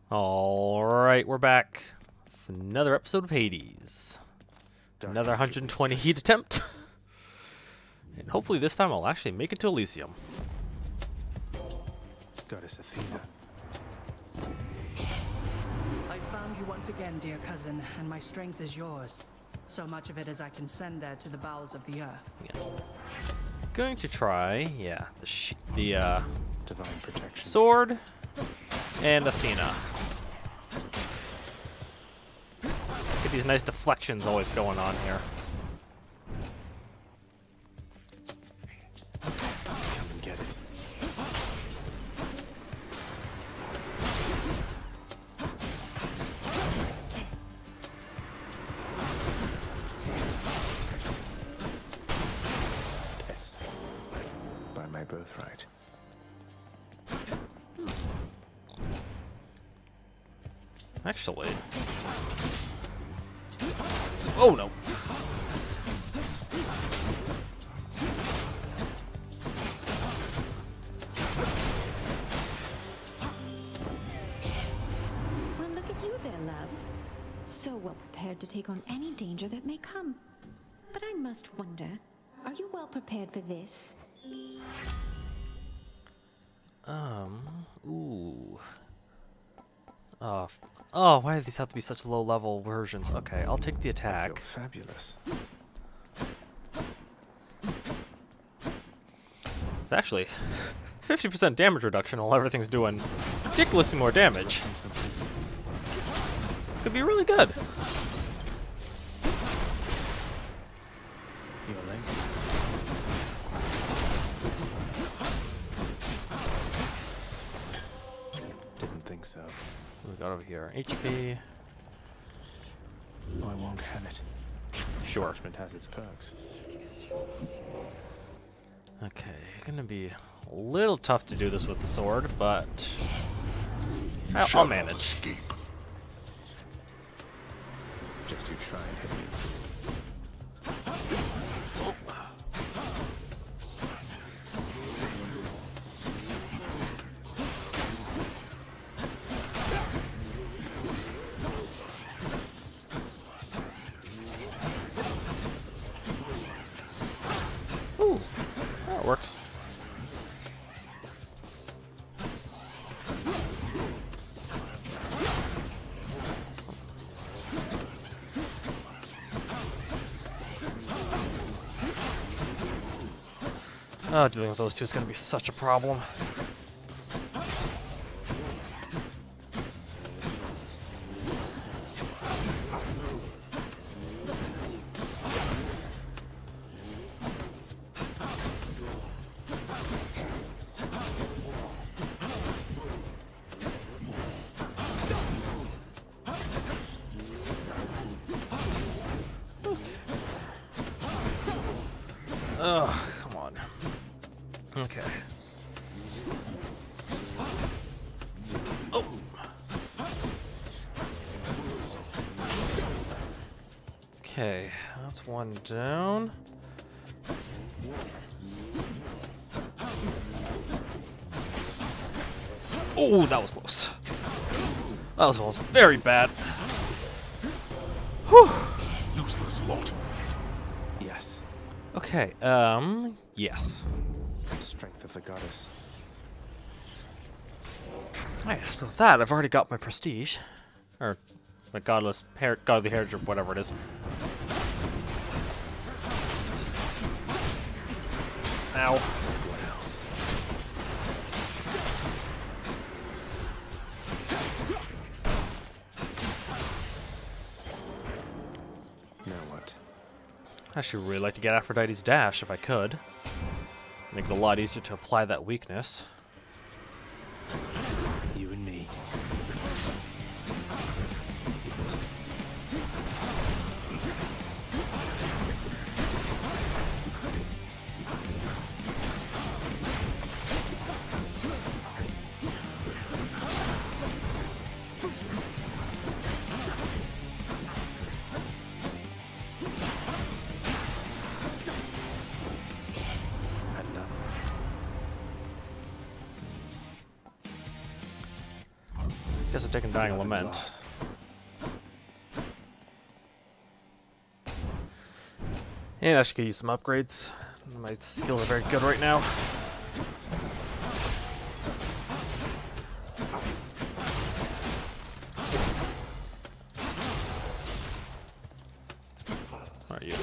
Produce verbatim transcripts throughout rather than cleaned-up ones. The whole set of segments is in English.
Alright, we're back. It's another episode of Hades. Another one hundred twenty heat attempt. And hopefully this time I'll actually make it to Elysium. Goddess Athena. I found you once again, dear cousin, and my strength is yours. So much of it as I can send there to the bowels of the earth. Yeah. Going to try, yeah, the sh the uh, Divine protection. sword and Athena. Get these nice deflections always going on here. Come and get it. Pest. By my birthright. Actually. Oh no. Well, look at you there, love. So well prepared to take on any danger that may come. But I must wonder, are you well prepared for this? Um, ooh. Oh, f- oh, why do these have to be such low-level versions? Okay, I'll take the I attack. feel fabulous. It's actually fifty percent damage reduction while everything's doing ridiculously more damage. Could be really good. You're late. Didn't think so. What we got over here? H P. No, I won't have it. Sure. Parchment has its perks. Okay, gonna be a little tough to do this with the sword, but I'll, I'll manage. Escape. Just you try and hit me. Ooh, that works. Oh, dealing with those two is going to be such a problem. Ugh, come on. Okay. Oh. Okay, that's one down. Oh, that was close. That was almost very bad. Whew. Useless lot. Yes. Okay, um, yes. Strength of the goddess. Alright, so with that, I've already got my prestige. Or, my godless, her godly heritage, or whatever it is. Ow. What else? Now what? I should really like to get Aphrodite's dash if I could. Make it a lot easier to apply that weakness. You and me. Enough. Guess I'm taking Dying Another Lament. glass. And I should get you some upgrades. My skills are very good right now. Are you?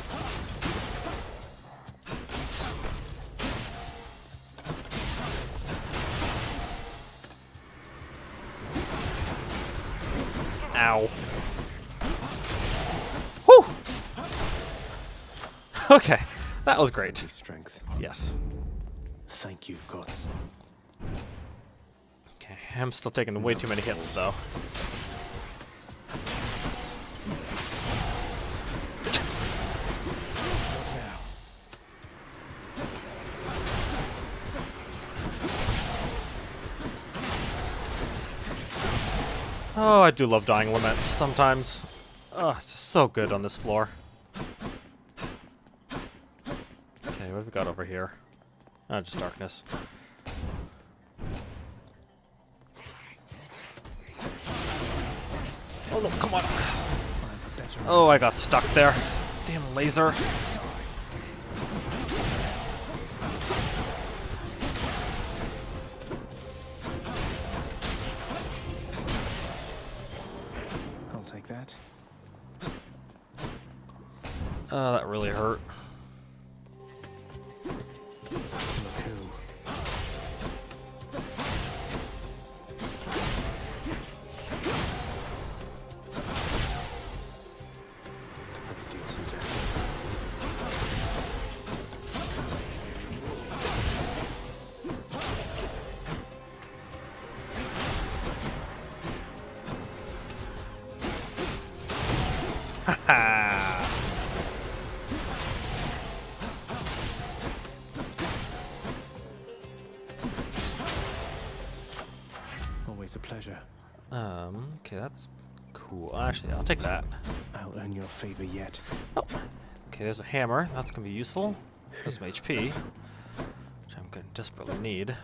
Ow. Whew! Okay, that was great. Strength. Yes. Thank you, gods. Okay, I'm still taking way too many hits, though. Oh, I do love Dying Lament sometimes. Oh, it's just so good on this floor. Okay, what have we got over here? Oh, just darkness. Oh no, come on! Oh, I got stuck there. Damn laser. I'll take that. Oh, that really hurt. Look who. Let's deal some damage. Ha! Always a pleasure. Um, okay, that's cool. Actually, I'll take that. I'll earn your favor yet. Oh, okay, there's a hammer. That's gonna be useful. There's some H P, which I'm gonna desperately need.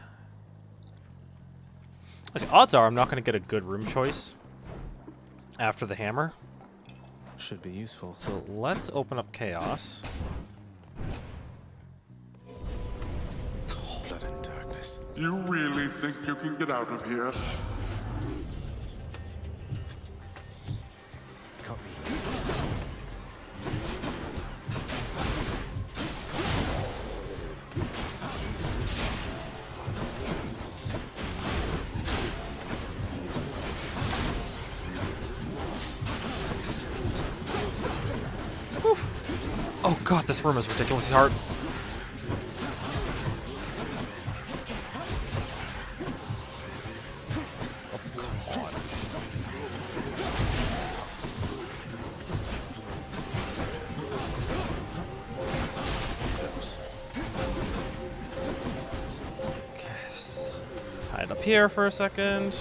Okay, odds are I'm not gonna get a good room choice after the hammer. Should be useful. So let's open up Chaos. Blood and darkness. You really think you can get out of here? Caught me. Oh god, this room is ridiculously hard. Oh, come on. Okay, so hide up here for a second.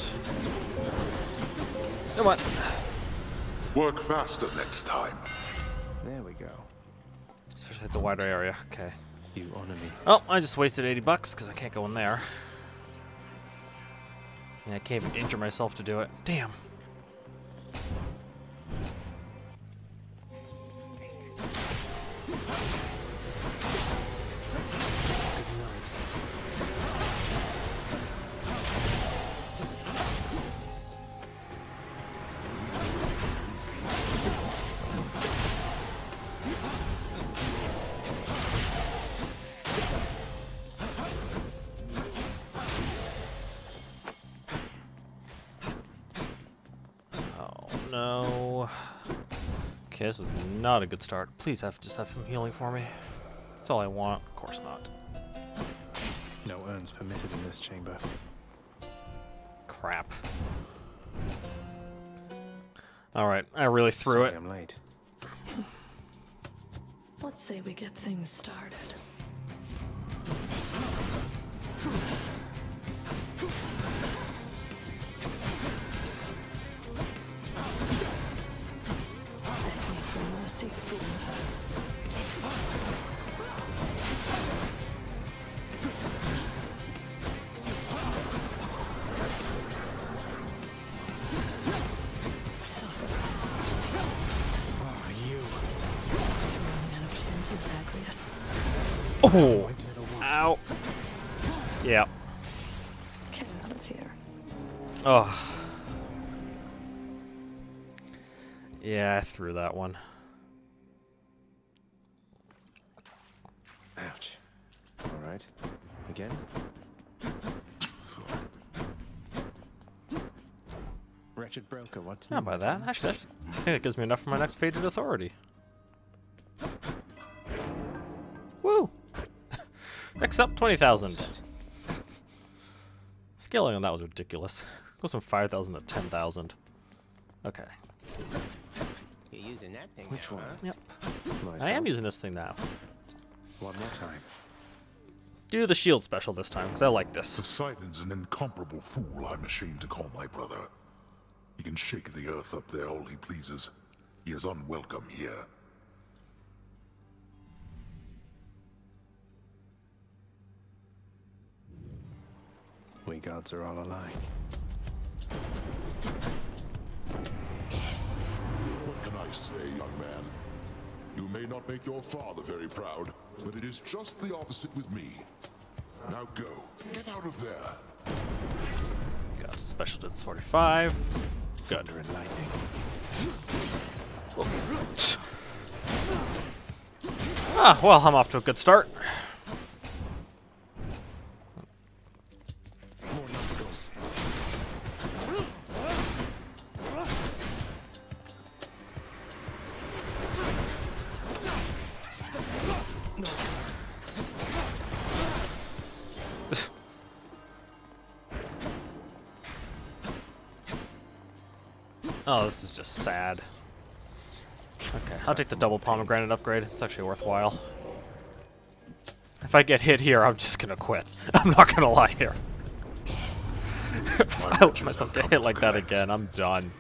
Come on. Work faster next time. There we go. Especially if it's a wider area. Okay. You honor me. Oh, I just wasted eighty bucks because I can't go in there. And I can't even injure myself to do it. Damn. No. Okay, this is not a good start. Please have just have some healing for me. That's all I want. Of course not. No urns permitted in this chamber. Crap. Alright, I really threw Sorry it. I'm late. Let's say we get things started. Beg me for mercy, fool. Oh! Ow! Yeah. Get out of here. Oh. Yeah, I threw that one. Ouch. Alright. Again? Wretched broker, what's Not new, by my that. friend? Actually, that's, I think that gives me enough for my next Fated Authority. Woo! Next up, twenty thousand. Set. Scaling on that was ridiculous. Goes from five thousand to ten thousand. Okay. You're using that thing Which now, one? huh? Yep. Might I am help. using this thing now. One more time. Do the shield special this time, because I like this. Poseidon's an incomparable fool I'm ashamed to call my brother. He can shake the earth up there all he pleases. He is unwelcome here. We gods are all alike. What can I say, young man? You may not make your father very proud, but it is just the opposite with me. Now go. Get out of there. Got a special to forty-five. Good. Thunder and lightning. Ah, well, I'm off to a good start. More numbskulls. Oh, this is just sad. Okay, I'll take the double pomegranate upgrade. It's actually worthwhile. If I get hit here, I'm just gonna quit. I'm not gonna lie here. If I let myself get hit like that again, I'm done.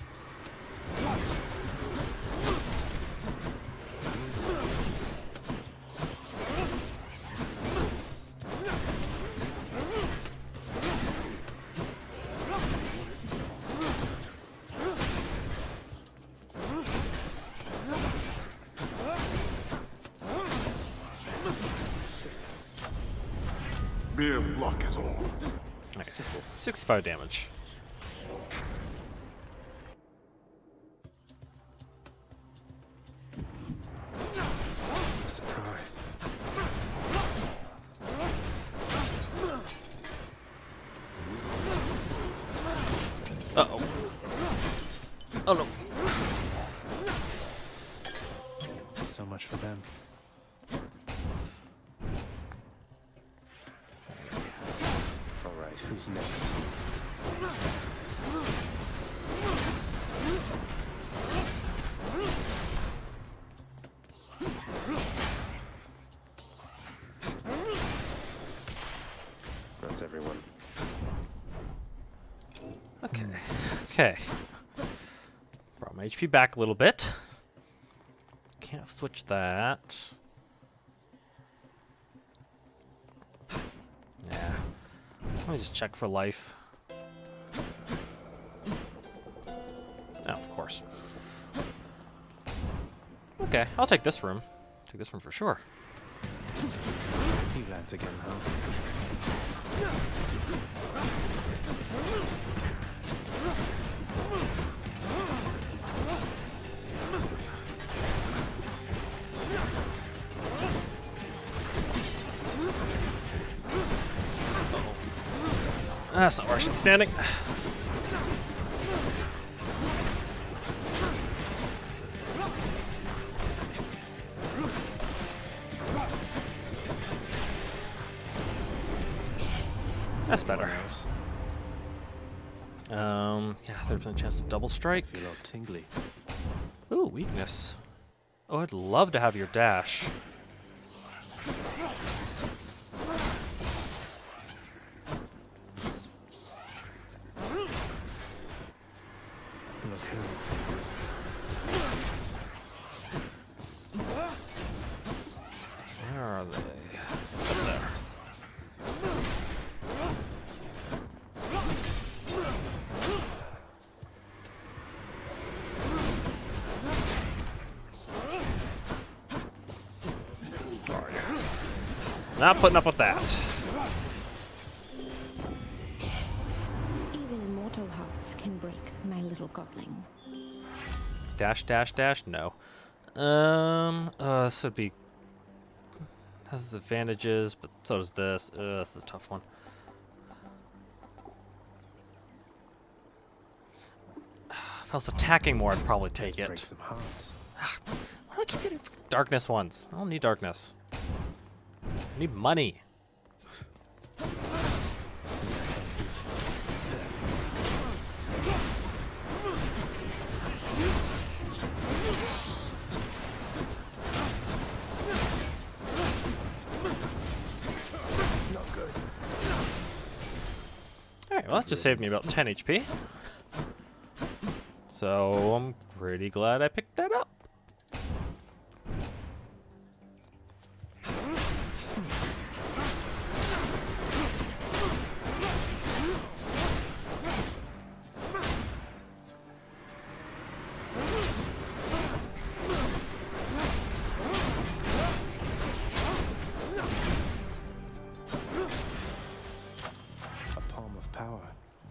Mere luck is all. Okay, sixty-five damage. Surprise. Uh-oh. Oh no. So much for them. Alright, who's next? That's everyone. Okay. Okay. Brought my H P back a little bit. Can't switch that. Yeah. Let me just check for life. Oh, of course. Okay, I'll take this room. Take this room for sure. You lads again, huh? That's not where I should be standing. That's better. Um, yeah, thirty percent chance to double strike. Feel all tingly. Ooh, weakness. Oh, I'd love to have your dash. Look who. Where are they? Up there. Where are you? Not putting up with that. Even immortal hearts can break, my little godling. Dash, dash, dash. No. Um. Uh. This would be. Has advantages, but so does this. Uh, this is a tough one. If I was attacking more, I'd probably take Let's it. break some hearts. Why do I keep getting darkness ones? I don't need darkness. I need money. Not good. Alright, well that just saved me about ten H P. So I'm pretty glad I picked that up. A palm of power.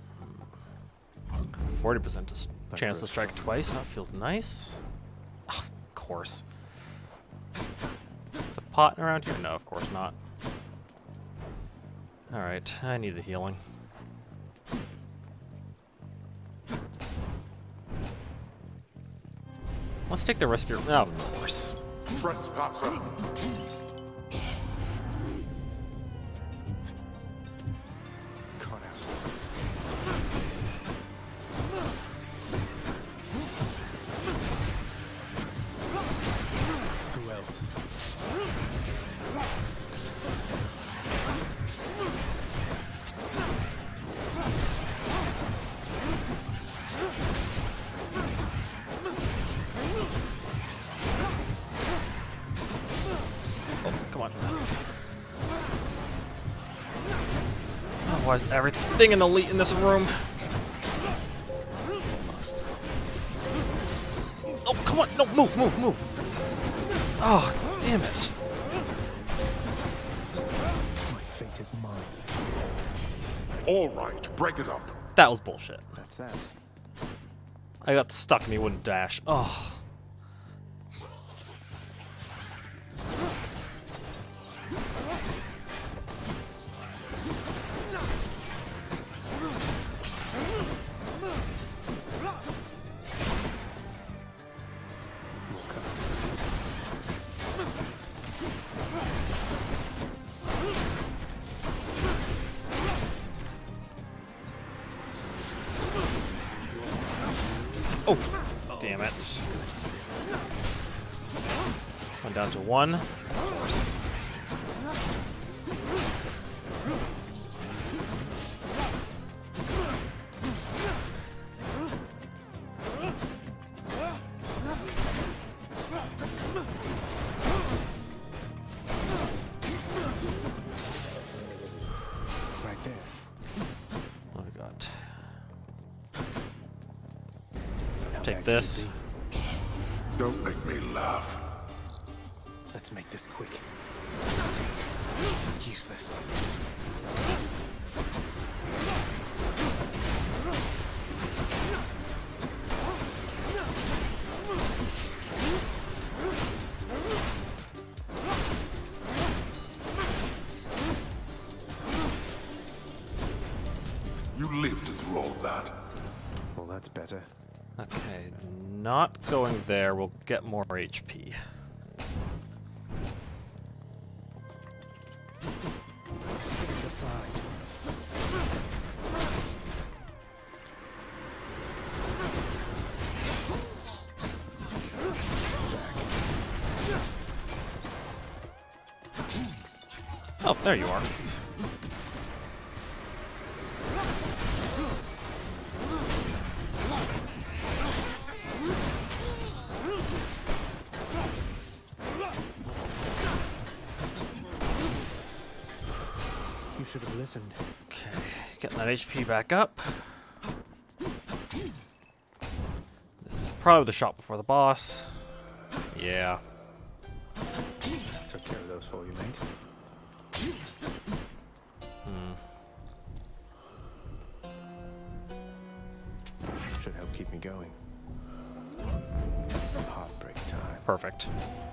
forty percent chance to strike twice. That feels nice. Oh, of course. Just a pot around here? No, of course not. Alright, I need the healing. Let's take the risk here. Oh, of course. Trespasser! Caught out. Who else? Come on. Oh, why is everything in elite in this room? Oh, come on! No, move, move, move! Oh, damn it! My fate is mine. All right, break it up. That was bullshit. That's that. I got stuck and he wouldn't dash. Oh. Oh, damn it. Went down to one. Of course. Right there. What have we got? Take this. Don't make me laugh. Let's make this quick. Useless. You lived through all that. Well, that's better. Okay, not going there. We'll get more H P. Stand aside. Oh, there you are. You should have listened. Okay, getting that H P back up. This is probably the shot before the boss. Yeah. Took care of those for you, mate. Hmm. Should help keep me going. Heartbreak time. Perfect.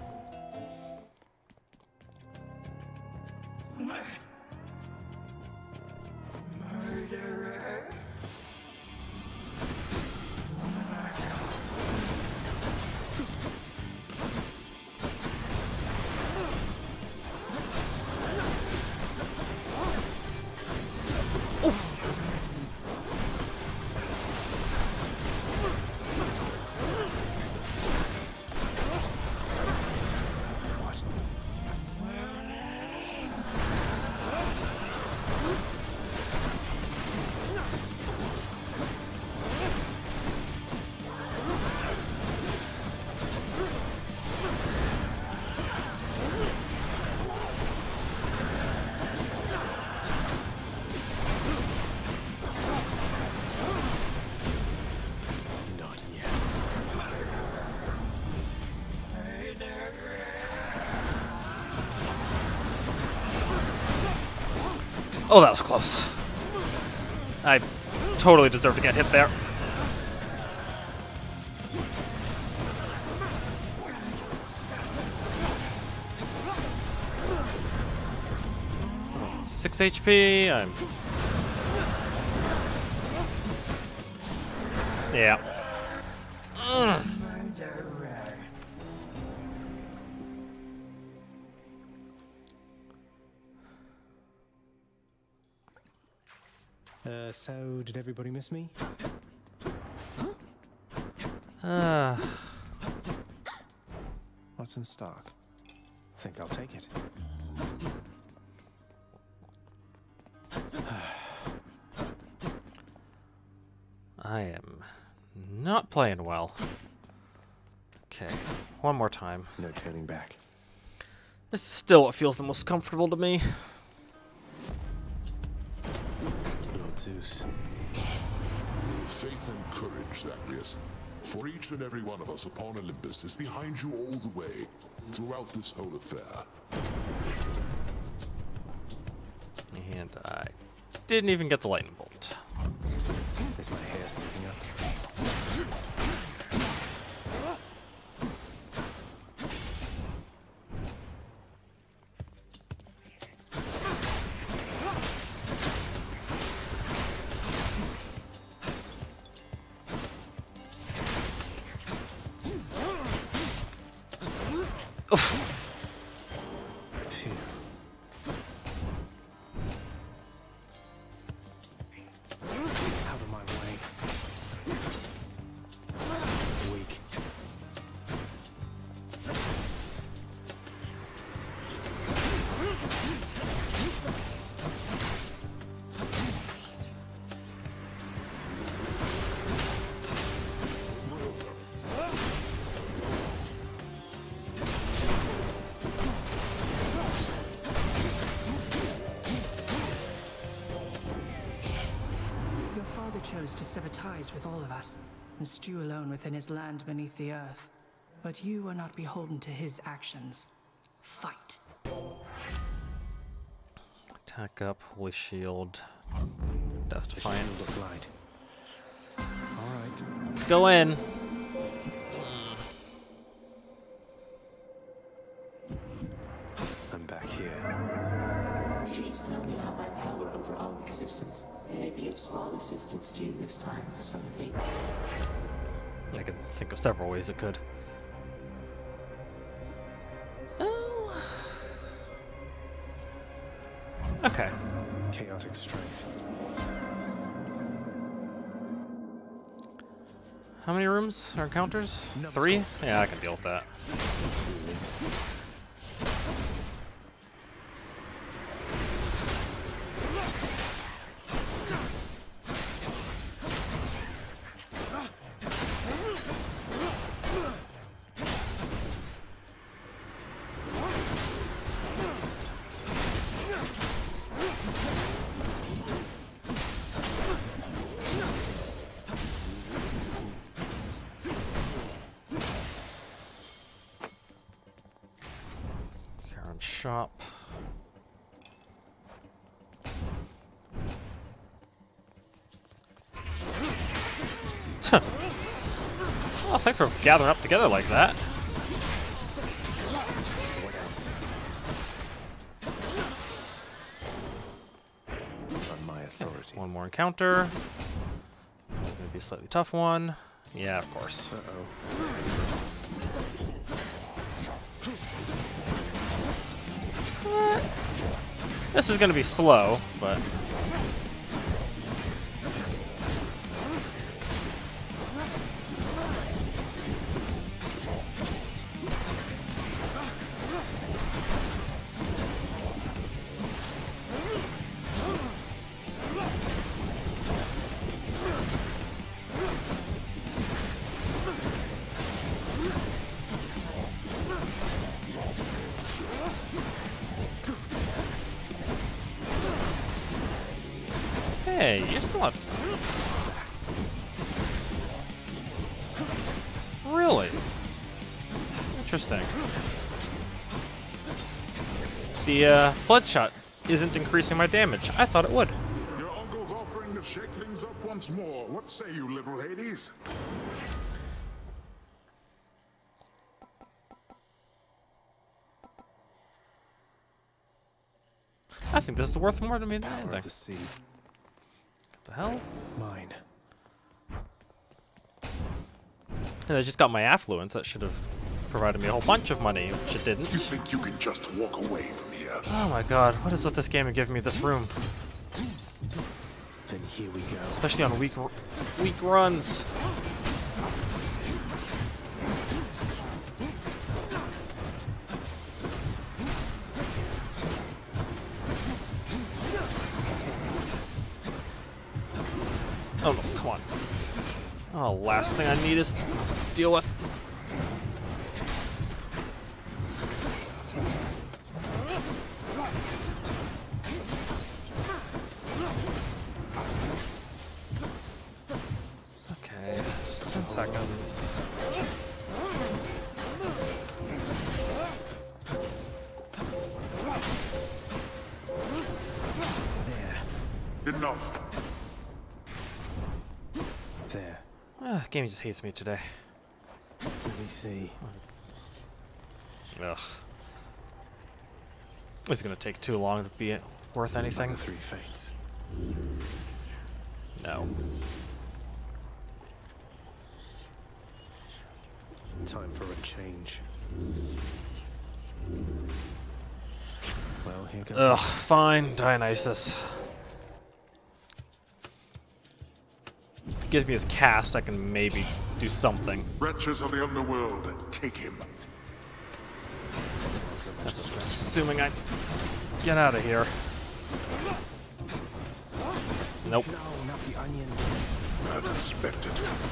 Murderer. Not yet. Oh, that was close. I totally deserve to get hit there. Six H P. I'm. Yeah. Mm. Uh, so, did everybody miss me? Uh, What's in stock? Think I'll take it. I am not playing well. Okay, one more time. No turning back. This is still what feels the most comfortable to me. Lord Zeus. Faith and courage, Zacharias. For each and every one of us upon Olympus is behind you all the way, throughout this whole affair. And I didn't even get the lightning bolt. Is my hair sticking up? Phew. Out of my way. Weak. Your father chose to sever ties with all of us and stew alone within his land beneath the earth. But you are not beholden to his actions. Fight. Attack up, holy shield, death defiance. Look light. All right. Let's go in. I'm back here. Please tell me how my power over all existence may be of small assistance to you this time, son of Eden. I can think of several ways it could. Oh. Okay. Chaotic strength. How many rooms or encounters? Three? Yeah, I can deal with that. Shop. Well, thanks for gathering up together like that. What else? On my authority. One more encounter. Maybe a slightly tough one. Yeah, of course. Uh-oh. Eh, This is gonna be slow, but hey, you're still up. Really? Interesting. The uh, bloodshot isn't increasing my damage. I thought it would. Your uncle's offering to shake things up once more. What say you, little Hades? I think this is worth more to me than Power anything. of the sea. What the hell? Mine. And I just got my affluence. That should have provided me a whole bunch of money, which it didn't. You think you can just walk away from here? Oh my god, what is with this game and giving me this room? Then here we go. Especially on weak, r- weak runs. Oh no, come on. Oh, last thing I need is to deal with. Okay, ten seconds. There. Enough. There. Ah, the game just hates me today. Let me see. Ugh. It's gonna take too long to be worth anything. The three fates. No. Time for a change. Well, here goes. Ugh, fine, Dionysus. Gives me his cast, I can maybe do something. Wretches of the underworld, take him. That's assuming I get out of here. Nope. No, not the onion. As expected.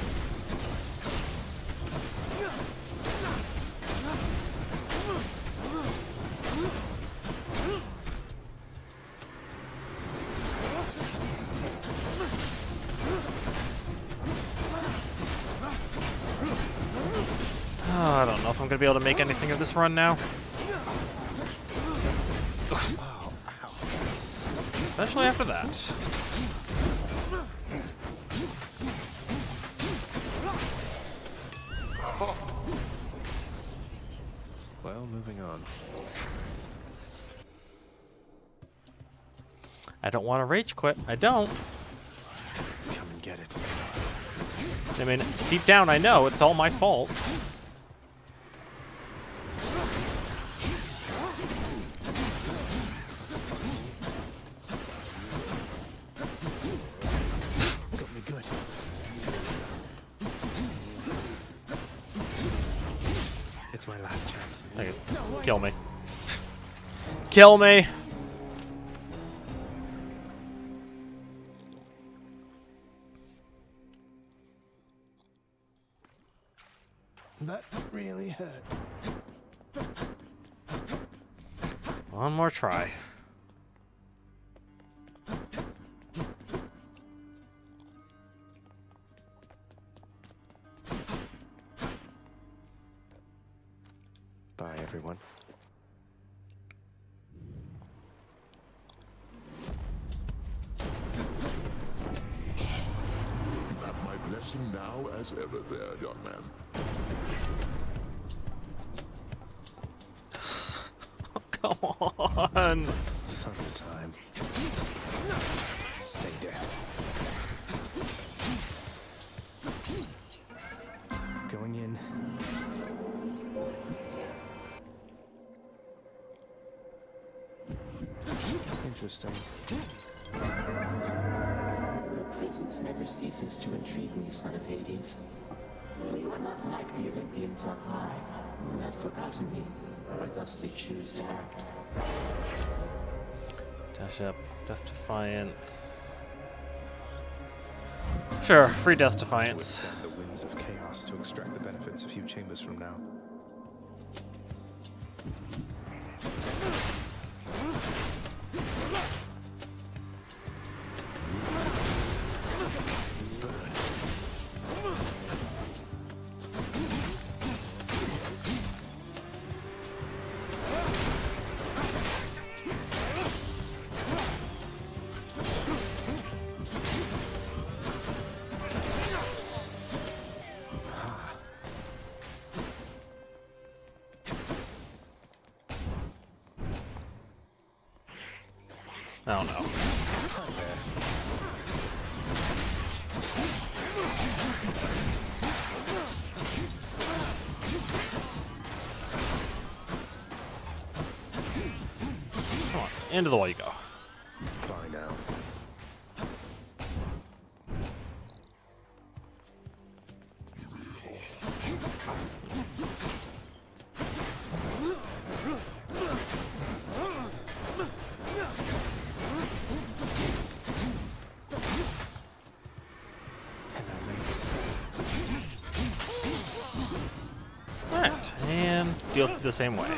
Oh, I don't know if I'm gonna be able to make anything of this run now. Especially after that. Well, moving on. I don't want to rage quit. I don't. Come and get it. I mean, deep down I know it's all my fault. Got me good. It's my last chance. Okay, kill me. Kill me! That really hurt. One more try. Bye, everyone. You have my blessing. pressing now as ever there, young man. Come on! Thunder time. Stay dead. Going in. Interesting. Your presence never ceases to intrigue me, son of Hades. For you are not like the Olympians on high, who have forgotten me, or thusly choose to act. Dash up. Death Defiance. Sure, free Death Defiance. To withstand the winds of chaos to extract the benefits a few chambers from now. I don't know. Come on, into the wall you go. Fine now. Alright, and deal the same way.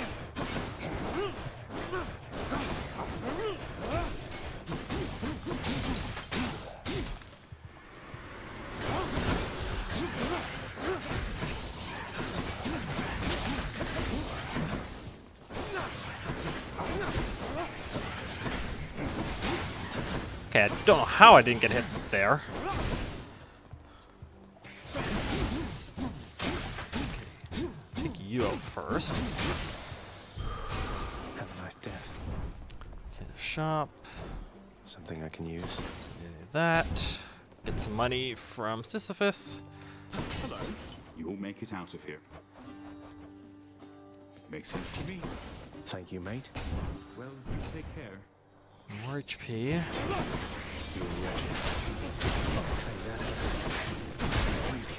Okay, I don't know how I didn't get hit there. Take you out first. Have a nice death. Okay, shop. Something I can use. Do that. Get some money from Sisyphus. Hello. You'll make it out of here. Makes sense to me. Thank you, mate. Well, you take care. More H P. You wretches. Okay, that hurt. Weak.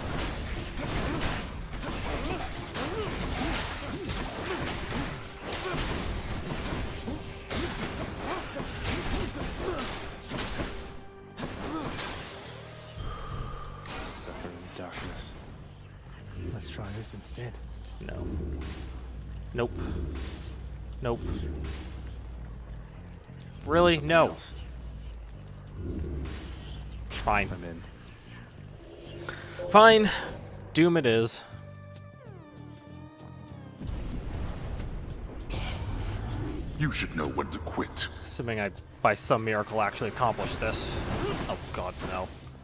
Suffer in darkness. Let's try this instead. No. Nope. Nope. Really? Something No. else. Fine. I'm in. Fine. Doom it is. You should know when to quit. Assuming I, by some miracle, actually accomplish this. Oh god, no.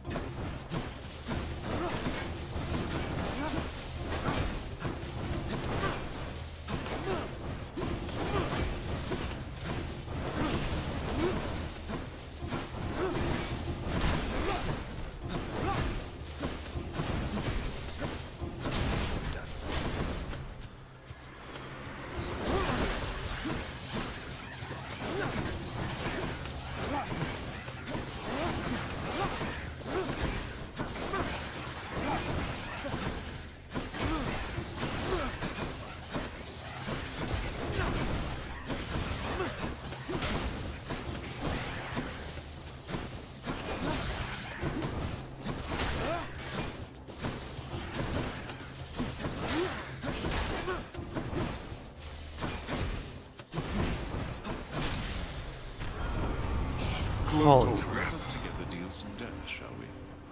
Holy crap. Let us together deal some death, shall we?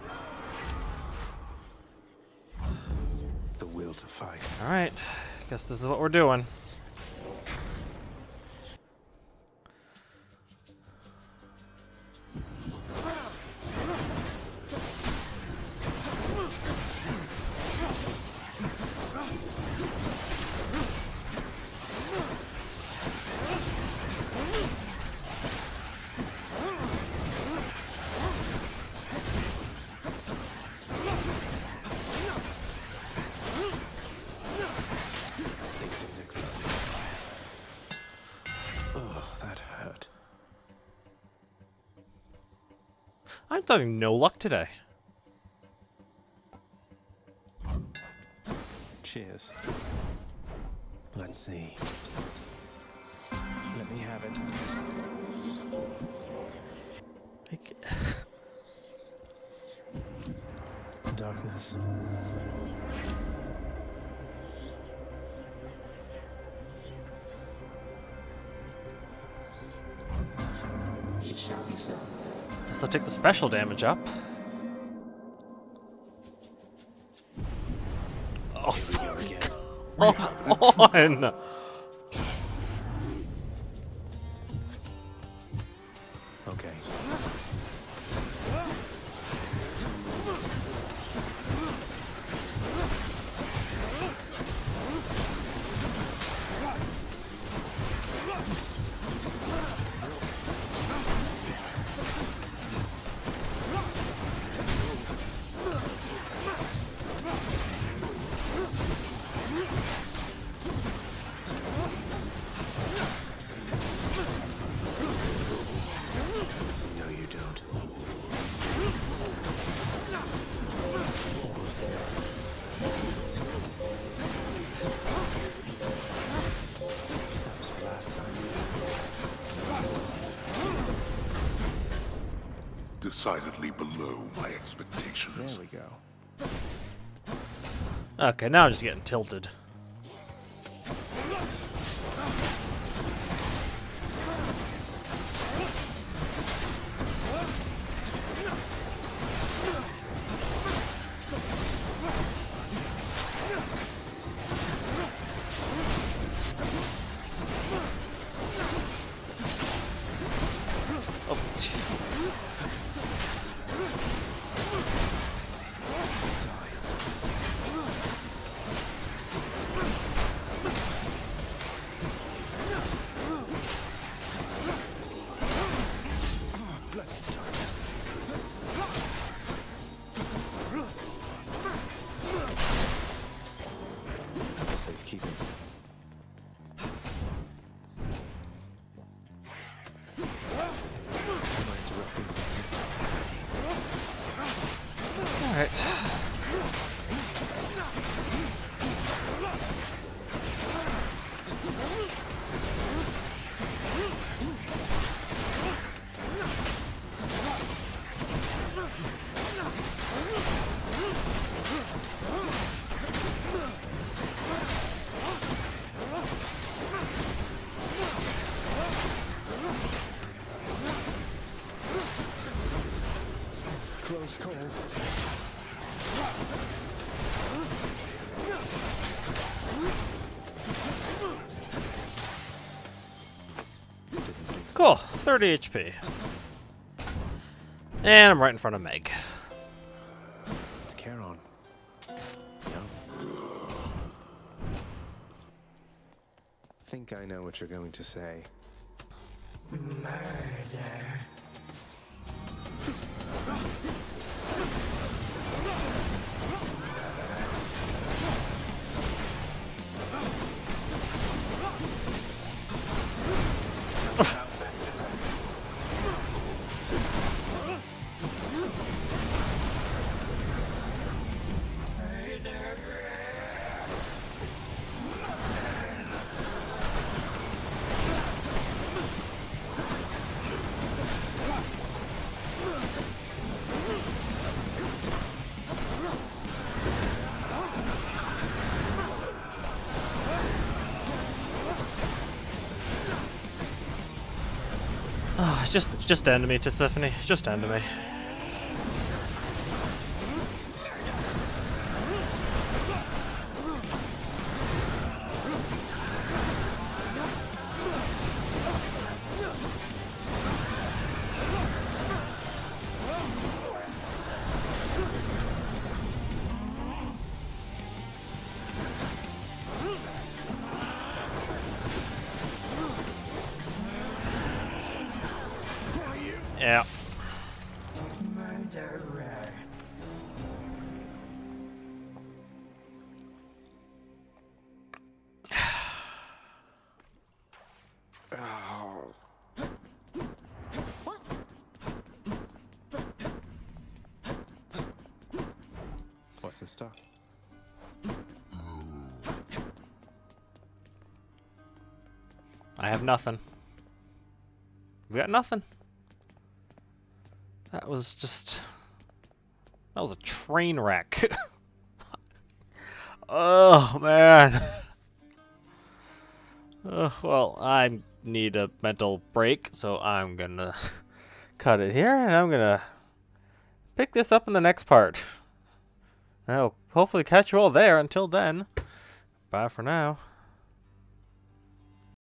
The will to fight. Alright. Guess this is what we're doing. I'm having no luck today. Cheers. Let's see. Let me have it. Like, Darkness. It shall be so. guess I'll take the special damage up. Oh, fuck. Come on! Okay. No, you don't. Almost there. That was our last time. Decidedly below my expectations. There we go. Okay, now I'm just getting tilted. Oh, jeez. Safekeeping. Am I interrupting something? Alright. Close call. Didn't think so. Cool, thirty H P. And I'm right in front of Meg. It's Charon. Yeah. Think I know what you're going to say. Murder. Oh, just, just end me, Tisiphone. Just end me. Yeah. Murderer. sister? I have nothing. We got nothing. That was just... That was a train wreck. Oh, man. Uh, well, I need a mental break, so I'm gonna cut it here, and I'm gonna pick this up in the next part. I'll hopefully catch you all there. Until then, bye for now.